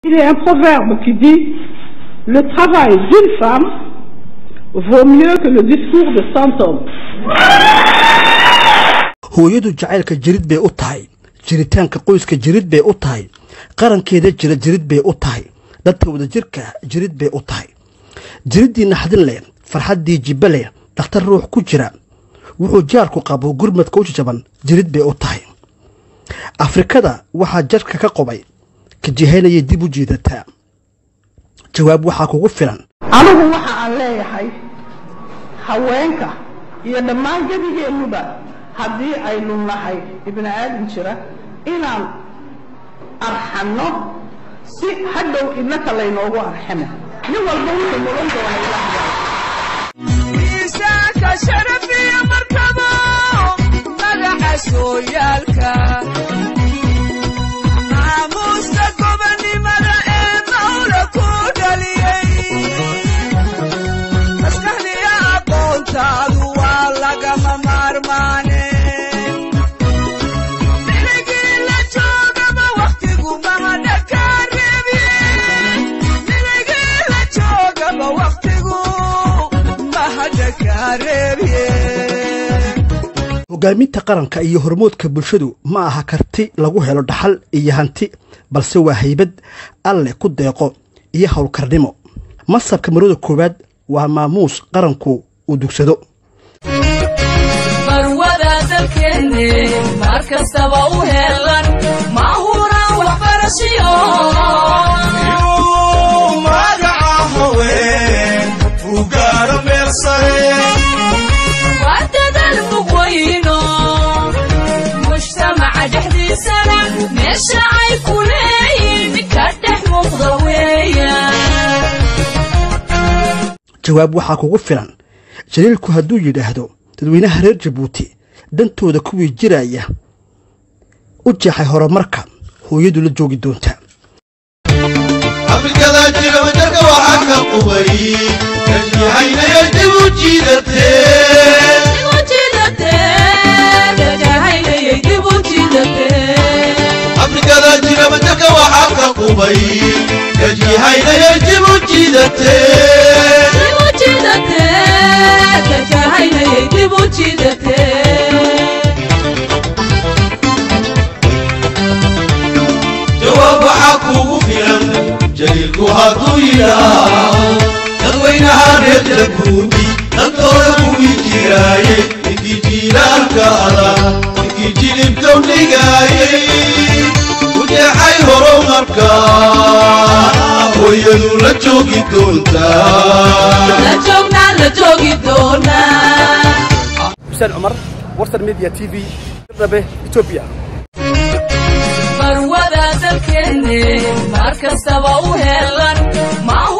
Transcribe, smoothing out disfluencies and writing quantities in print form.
Il y a un proverbe qui dit « Le travail d'une femme vaut mieux que le discours de 100 hommes. » hooyadu jacaylka jirid bay u tahay jiritaanka qoyska jirid bay u tahay qarankeeda jirid bay u tahay dadka wada jirka jirid bay u tahay jiridii naxdin leh farxadii jibale dhakhtar ruux ku jira wuxuu jaarku qabo gurmadka u jaban jirid bay u tahay afrikada waxa jarka ka qobay ka jihaynaya dib u jiidata jawaab waxa kugu filan anigu waxa aan leeyahay haweenka iyo dhammaan gabigeenuba haddii aynu nahay ibn aadam jira inaan arxano si hadhow innaka laynoogu arxamo nin walba wuxuu mudan doonaa ilaahay miisaanka sharafiya markabo magaca sooyaalka maamuuska gobonimada ee mawla ku dhaliyey maskaxdiya aqoontaadu waa lagama maarmaane hogaaminta qaranka iyo hormoodka bulshadu ma aha karti lagu helo dhaxal iyo hanti balse waa haybad alle ku deeqo iyo howlkarnimo masabka marada koowaad waa maamuus qaranku u dugsado marwada dalkeenne markastaba u helan maahura waxbarashiyo magaca haween u gaaro meel sare wadadal muqwayno mujtamaca dhexdiisana meesha ay ku leeyiin ka dhex muuqda weeyaan jawaab waxaa kugu filan jaliilku hadduu yidhaahdo dadweynaha reer jabuuti dantooda kuwii jiraya u jeexay horumarka hooyadu la joogi doonta afrikada jira wajarka waxaa ka qubay kajihaynaya dib u afrikada jira wajarka waxaa ka qubay kajihaynaya dib u jawaab waxaa kugu filan jaliilku hadduu yidhaaho dadweynaha reer jabuuti dantooda kuwii jiraayey ninkii jiilaalka adag ninkii jilibka u dhigaayey u jeexay horumarka hooyadu la joogi doontaa حسين عمر ورسل ميديا تي في ربه إثيوبيا marwada dalkeenne markastaba u helan